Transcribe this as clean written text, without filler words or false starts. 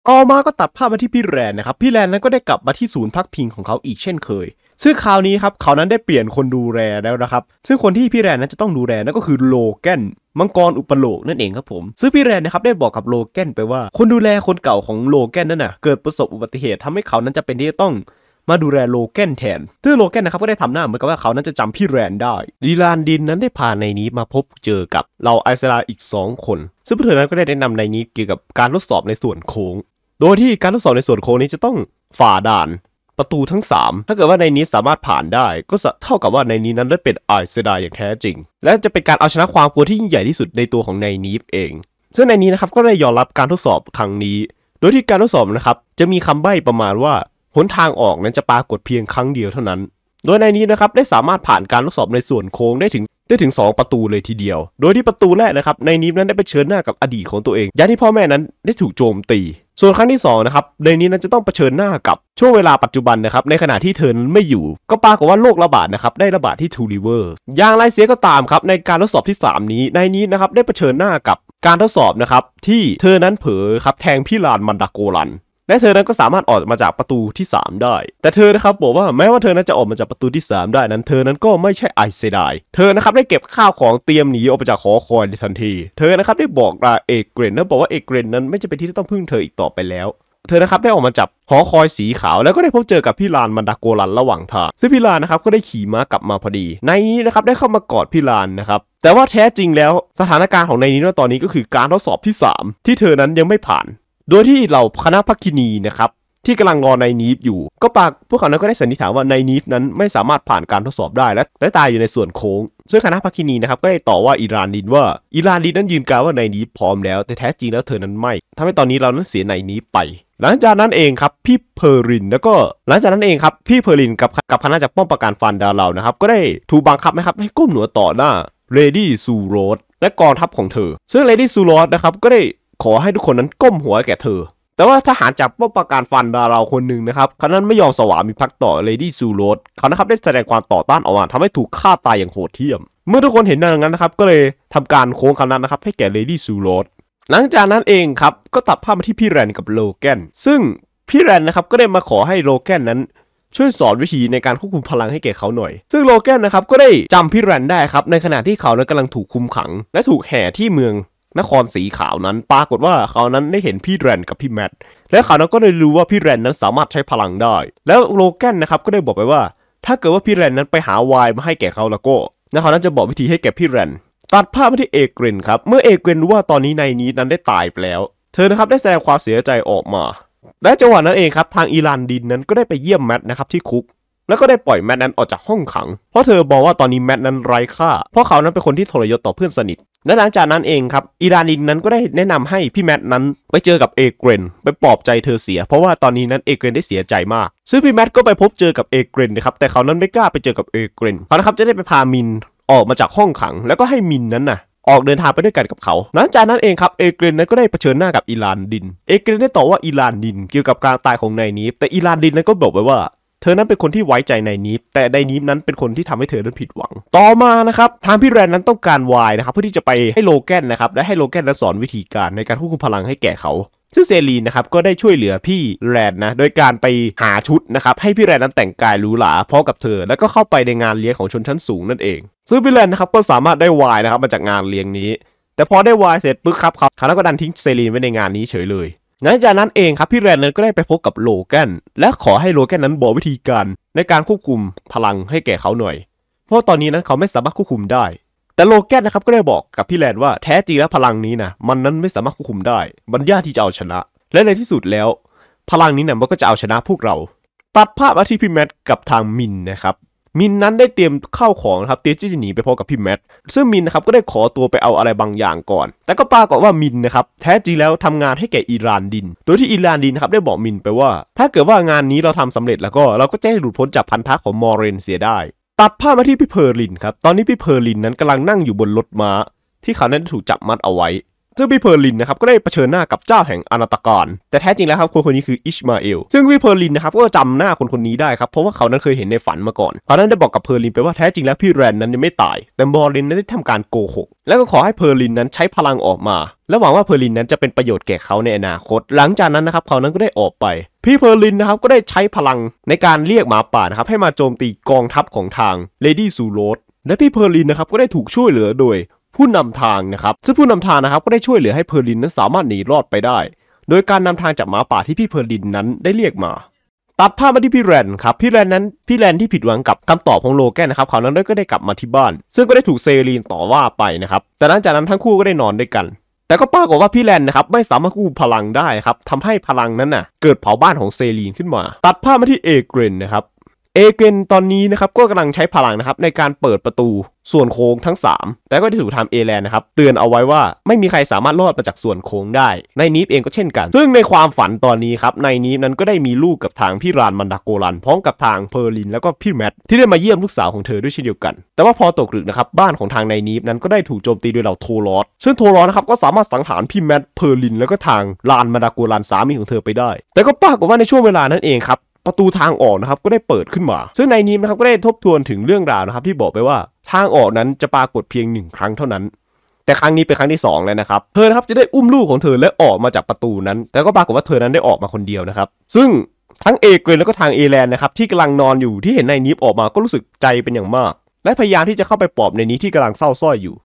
ต่อมาก็ตัดภาพมาที่พี่แรนนะครับพี่แรนนั้นก็ได้กลับมาที่ศูนย์พักพิงของเขาอีกเช่นเคยซึ่งคราวนี้ครับเขานั้นได้เปลี่ยนคนดูแลแล้วนะครับซึ่งคนที่พี่แรนนั้นจะต้องดูแลนั่นก็คือโลแกนมังกรอุปโลกนั่นเองครับผมซึ่งพี่แรนนะครับได้บอกกับโลแกนไปว่าคนดูแลคนเก่าของโลแกนนั่นน่ะเกิดประสบอุบัติเหตุทำให้เขานั้นจะเป็นที่จะต้องมาดูแลโลแกนแทนซึ่งโลแกนนะครับก็ได้ทำหน้าเหมือนกับว่าเขานั้นจะจำพี่แรนได้ลีลานดินนั้นได้พาในนี้มาพบเจอกับเหล่าไอซ์ราอีก2 คนซึ่งเธอนั้นก็ได้แนะนำในนี้เกี่ยวกับการทดสอบในส่วนโค้งโดยที่การทดสอบในส่วนโค้งนี้จะต้องฝ่าด่านประตูทั้ง3ถ้าเกิดว่าในนี้สามารถผ่านได้ก็เท่ากับว่าในนี้นั้นได้เป็นไอซ์ราอย่างแท้จริงและจะเป็นการเอาชนะความกลัวที่ยิ่งใหญ่ที่สุดในตัวของในนี้เองซึ่งในนี้นะครับก็ได้ยอมรับการทดสอบครั้งนี้โดยที่การทดสอบนะครับจะมีคำใบ้ประมาณว่าหนทางออกนั้นจะปรากฏเพียงครั้งเดียวเท่านั้นโดยในนี้นะครับได้สามารถผ่านการทดสอบในส่วนโค้งได้ถึง2 ประตูเลยทีเดียวโดยที่ประตูแรกนะครับในนี้นั้นได้ไปเผชิญหน้ากับอดีตของตัวเองอย่างที่พ่อแม่นั้นได้ถูกโจมตีส่วนครั้งที่2นะครับในนี้นั้นจะต้องเผชิญหน้ากับช่วงเวลาปัจจุบันนะครับในขณะที่เธอนั้นไม่อยู่ก็ปรากฏว่าโรคระบาดนะครับได้ระบาดที่ทูริเวอร์อย่างไรเสียก็ตามครับในการทดสอบที่3นี้ในนี้นะครับได้เผชิญหน้ากับการทดสอบนะครับที่เธอนั้นเผลอครับแทงพี่ลานมันดาโกรันและเธอนั้นก็สามารถออกมาจากประตูที่3ได้แต่เธอนะครับบอกว่าแม้ว่าเธอนั้นจะออกมาจากประตูที่3ได้นั้นเธอนั้นก็ไม่ใช่ไอเซไดเธอนะครับได้เก็บข้าวของเตรียมหนีออกมาจากหอคอยในทันทีเธอนะครับได้บอกลาเอเกรนและบอกว่าเอเกรนนั้นไม่จำเป็นที่ต้องพึ่งเธออีกต่อไปแล้วเธอนะครับได้ออกมาจับหอคอยสีขาวแล้วก็ได้พบเจอกับพี่ลานมันดาโกรันระหว่างทางซึ่งพี่ลานนะครับก็ได้ขี่ม้ากลับมาพอดีในนี้นะครับได้เข้ามากอดพี่ลานนะครับแต่ว่าแท้จริงแล้วสถานการณ์ของในนี้ตอนนี้ก็คือการทดสอบที่3ที่เธอนั้นยังไม่ผ่านโดยที่เหล่าคณะภักคินีนะครับที่กำลังรอในนีฟอยู่ก็พวกเขานั้นก็ได้สันนิษฐานว่าในนีฟนั้นไม่สามารถผ่านการทดสอบได้และตายอยู่ในส่วนโค้งซึ่งคณะภักคินีนะครับก็ได้ต่อว่าอิรานดินนั้นยืนกล่าวว่าในนีฟพร้อมแล้วแต่แท้จริงแล้วเธอนั้นไม่ทำให้ตอนนี้เรานั้นเสียในนีฟไปหลังจากนั้นเองครับพี่เพอร์ลินกับคณะจากป้อมปราการฟันดารานะครับก็ได้ถูกบังคับนะครับให้ก้มหัวต่อหน้าเลดี้ซูโรสและกองทัพของเธอซึ่งเลดี้ซูโรสนะครับก็ได้ขอให้ทุกคนนั้นก้มหัวแก่เธอแต่ว่าทหารจากป้อมปราการฟันดาราคนหนึ่งนะครับเขานั้นไม่ยอมสวามิภักดิ์ต่อเลดี้ซูโรสเขานะครับได้แสดงความต่อต้านออกมาทำให้ถูกฆ่าตายอย่างโหดเหี้ยมเมื่อทุกคนเห็นดังนั้นนะครับก็เลยทำการโค้งคำนั้นนะครับให้แก่เลดี้ซูโรสหลังจากนั้นเองครับก็ตัดภาพมาที่พี่แรนกับโลแกนซึ่งพี่แรนนะครับก็ได้มาขอให้โลแกนนั้นช่วยสอนวิธีในการควบคุมพลังให้แก่เขาหน่อยซึ่งโลแกนนะครับก็ได้จำพี่แรนได้ครับในขณะที่เขานั้นกำลังถูกคุมขังและถูกแห่ที่เมืองนครสีขาวนั้นปรากฏว่าเขานั้นได้เห็นพี่แรนกับพี่แมทและเขานั้นก็ได้รู้ว่าพี่แรนนั้นสามารถใช้พลังได้แล้วโลแกนนะครับก็ได้บอกไปว่าถ้าเกิดว่าพี่แรนนั้นไปหาวายมาให้แก่เขาแล้วก็เขานั้นจะบอกวิธีให้แก่พี่แรนตัดภาพมาที่เอเกรนครับเมื่อเอเกรนรู้ว่าตอนนี้ในนี้นั้นได้ตายไปแล้วเธอนะครับได้แสดงความเสียใจออกมาและจังหวะนั้นเองครับทางอิรานดินนั้นก็ได้ไปเยี่ยมแมทนะครับที่คุกแล้วก็ได้ปล่อยแมทนั้นออกจากห้องขังเพราะเธอบอกว่าตอนนี้แมทนั้นไร้ค่าเพราะเขานั้นเป็นคนที่ทรยศต่อเพื่อนสนิทและหลังจากนั้นเองครับอิรานดินนั้นก็ได้แนะนำให้พี่แมทนั้นไปเจอกับเอเกรนไปปลอบใจเธอเสียเพราะว่าตอนนี้นั้นเอเกรนได้เสียใจมากซึ่งพี่แมทก็ไปพบเจอกับเอเกรนนะครับแต่เขานั้นไม่กล้าไปเจอกับเอเกรนเขานะครับจะได้ไปพามินออกมาจากห้องขังแล้วก็ให้มินนั้นน่ะออกเดินทางไปด้วยกันกับเขาหลังจากนั้นเองครับเอเกรนนั้นก็ได้เผชิญหน้ากับอิรานดินเอเกรนได้ตอบว่าอิรานดินเกี่ยวกับการตายของนายนีฟแต่อิรานดินนั้นก็บอกไว้ว่าเธอนั้นเป็นคนที่ไว้ใจนายนีฟแต่นายนีฟนั้นเป็นคนที่ทำให้เธอนั้นผิดหวังต่อมานะครับทางพี่แรนนั้นต้องการวายนะครับเพื่อที่จะไปให้โลแกนนะครับและให้โลแกนนั้นสอนวิธีการในการควบคุมพลังให้แก่เขาซึ่งเซรีนนะครับก็ได้ช่วยเหลือพี่แรนนะโดยการไปหาชุดนะครับให้พี่แรนนั้นแต่งกายหรูหราพร้อมกับเธอแล้วก็เข้าไปในงานเลี้ยงของชนชั้นสูงนั่นเองซึ่งพี่แรนนะครับก็สามารถได้วายนะครับมาจากงานเลี้ยงนี้แต่พอได้วายเสร็จปุ๊บครับเขาก็ดันทิ้งเซรีนไว้ในงานนี้เฉยเลยหลังจากนั้นเองครับพี่แรนนั้นก็ได้ไปพบกับโลแกนและขอให้โลแกนนั้นบอกวิธีการในการควบคุมพลังให้แก่เขาหน่อยเพราะตอนนี้นั้นเขาไม่สามารถควบคุมได้แต่โลแกนนะครับก็ได้บอกกับพี่แรนว่าแท้จริงแล้วพลังนี้นะมันนั้นไม่สามารถควบคุมได้มันยากที่จะเอาชนะและในที่สุดแล้วพลังนี้เนี่ยมันก็จะเอาชนะพวกเราตัดภาพมาที่พี่แมทกับทางมินนะครับมินนั้นได้เตรียมข้าวของครับเตรียมที่จะหนีไปพบกับพี่แมทซึ่งมินนะครับก็ได้ขอตัวไปเอาอะไรบางอย่างก่อนแต่ก็ปรากฏว่ามินนะครับแท้จริงแล้วทำงานให้แก่อิรานดินโดยที่อิรานดินนะครับได้บอกมินไปว่าถ้าเกิดว่างานนี้เราทำสำเร็จแล้วก็เราก็จะได้หลุดพ้นจากพันธะของมอร์เรนเสียได้ตัดภาพมาที่พี่เพอร์ลินครับตอนนี้พี่เพอร์ลินนั้นกำลังนั่งอยู่บนรถม้าที่เขานั้นถูกจับมัดเอาไว้ซึ่งพี่เพอร์ลินนะครับก็ได้เผชิญหน้ากับเจ้าแห่งอนาตการแต่แท้จริงแล้วครับคนนี้คืออิชมาเอลซึ่งพี่เพอร์ลินนะครับก็จำหน้าคนนี้ได้ครับเพราะว่าเขานั้นเคยเห็นในฝันมาก่อนเขานั้นได้บอกกับเพอร์ลินไปว่าแท้จริงแล้วพี่แรนนั้นยังไม่ตายแต่บอลลินนั้นได้ทำการโกหกและก็ขอให้เพอร์ลินนั้นใช้พลังออกมาและหวังว่าเพอร์ลินนั้นจะเป็นประโยชน์แก่เขาในอนาคตหลังจากนั้นนะครับเขานั้นก็ได้ออกไปพี่เพอร์ลินนะครับก็ได้ใช้พลังในการเรียกหมาป่านะครับให้มาโจมตีกองทัพของทางเลดี้ซูโรสและพี่เพอร์ลินนะครับก็ได้ถูกช่วยเหลือโดยผู้นำทางนะครับซึ่งผู้นำทางนะครับก็ได้ช่วยเหลือให้เพอร์ลินนั้นสามารถหนีรอดไปได้โดยการนำทางจากหมาป่าที่พี่เพอร์ลินนั้นได้เรียกมาตัดภาพมาที่พี่แรนครับพี่แรนที่ผิดหวังกับคำตอบของโลแกนนะครับเขานั้นก็ได้กลับมาที่บ้านซึ่งก็ได้ถูกเซรีนต่อว่าไปนะครับแต่หลังจากนั้นทั้งคู่ก็ได้นอนด้วยกันแต่ก็ปรากฏว่าพี่แรนนะครับไม่สามารถกู้พลังได้ครับทำให้พลังนั้นเกิดเผาบ้านของเซรีนขึ้นมาตัดภาพมาที่เอเกรนนะครับเอเกนตอนนี้นะครับก็กำลังใช้พลังนะครับในการเปิดประตูส่วนโค้งทั้ง3แต่ก็ได้ถูกทำเอแลนนะครับเตือนเอาไว้ว่าไม่มีใครสามารถรอดมาจากส่วนโค้งได้ในนีฟเองก็เช่นกันซึ่งในความฝันตอนนี้ครับในนีฟนั้นก็ได้มีลูกกับทางพี่รานมันดาโกรันพร้อมกับทางเพอร์ลินแล้วก็พี่แมทที่ได้มาเยี่ยมลูกสาวของเธอด้วยเช่นเดียวกันแต่ว่าพอตกดึกนะครับบ้านของทางในนีฟนั้นก็ได้ถูกโจมตีโดยเหล่าโทรอสซึ่งโทรอสนะครับก็สามารถสังหารพี่แมทเพอร์ลินแล้วก็ทางรานมันดาโกรันสามีของเธอไปได้แต่ก็ปรากฏว่าในช่วงเวลานั้นเองครับประตูทางออกนะครับก็ได้เปิดขึ้นมาซึ่งในนี้นะครับก็ได้ทบทวนถึงเรื่องราวนะครับที่บอกไปว่าทางออกนั้นจะปรากฏเพียง1 ครั้งเท่านั้นแต่ครั้งนี้เป็นครั้งที่2แล้วนะครับเธอนะครับจะได้อุ้มลูกของเธอและออกมาจากประตูนั้นแต่ก็ปรากฏว่าเธอนั้นได้ออกมาคนเดียวนะครับซึ่งทั้งเอเกรนแล้วก็ทางเอแลนนะครับที่กำลังนอนอยู่ที่เห็นในนี้ออกมาก็รู้สึกใจเป็นอย่างมากและพยายามที่จะเข้าไปปลอบในนี้ที่กำลังเศร้าส้อยอยู่